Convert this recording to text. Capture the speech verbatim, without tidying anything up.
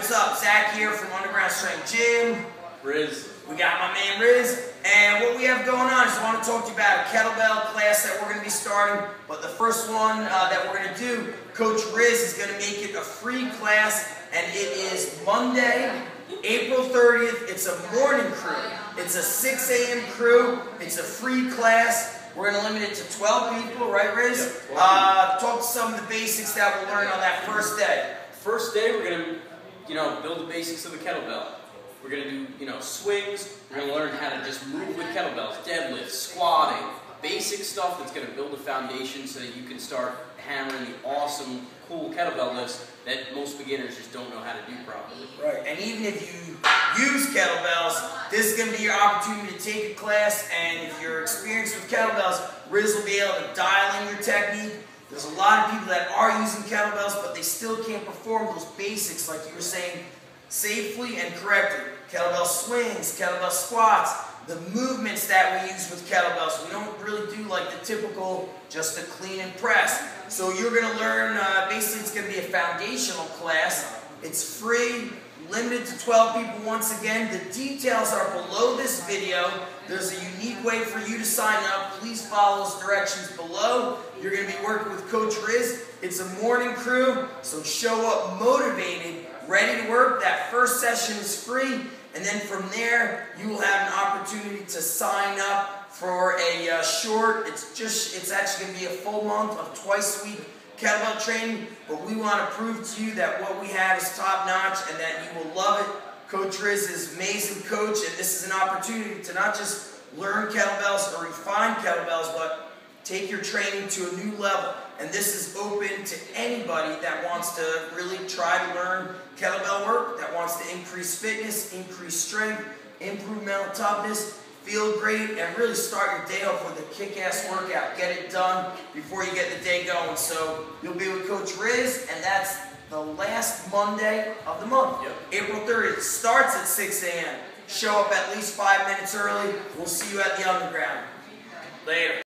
what's up? Zach here from Underground Strength Gym. Riz. We got my man Riz. And what we have going on is I want to talk to you about a kettlebell class that we're going to be starting. But the first one uh, that we're going to do, Coach Riz is going to make it a free class. And it is Monday, April thirtieth. It's a morning crew. It's a six A M crew. It's a free class. We're going to limit it to twelve people, right, Riz? Yep, uh, talk to some of the basics that we'll learn on that first day. First day, we're going to, you know, build the basics of the kettlebell. We're going to do, you know, swings. We're going to learn how to just move with kettlebells, deadlifts, squatting, basic stuff that's going to build a foundation so that you can start hammering the awesome, cool kettlebell lifts that most beginners just don't know how to do properly. Right, and even if you use kettlebells, this is going to be your opportunity to take a class, and if you're experienced with kettlebells, Riz will be able to dial in your technique. There's a lot of people that are using kettlebells, but they still can't perform those basics, like you were saying, safely and correctly. Kettlebell swings, kettlebell squats, the movements that we use with kettlebells. We don't really do like the typical just a clean and press. So you're going to learn, uh, basically it's going to be a foundational class. It's free, limited to twelve people once again. The details are below this video. There's a unique way for you to sign up. Please follow those directions below. You're going to be working with Coach Riz. It's a morning crew, so show up motivated, ready to work. That first session is free, and then from there, you will have an opportunity to sign up for a uh, short, it's just, it's actually going to be a full month of twice a week kettlebell training, but we want to prove to you that what we have is top notch and that you will love it. Coach Riz is an amazing coach, and this is an opportunity to not just learn kettlebells or refine kettlebells, but take your training to a new level. And this is open to anybody that wants to really try to learn kettlebell work, that wants to increase fitness, increase strength, improve mental toughness, feel great, and really start your day off with a kick-ass workout. Get it done before you get the day going. So you'll be with Coach Riz, and that's the last Monday of the month. Yep. April thirtieth. Starts at six A M Show up at least five minutes early. We'll see you at the Underground. Later.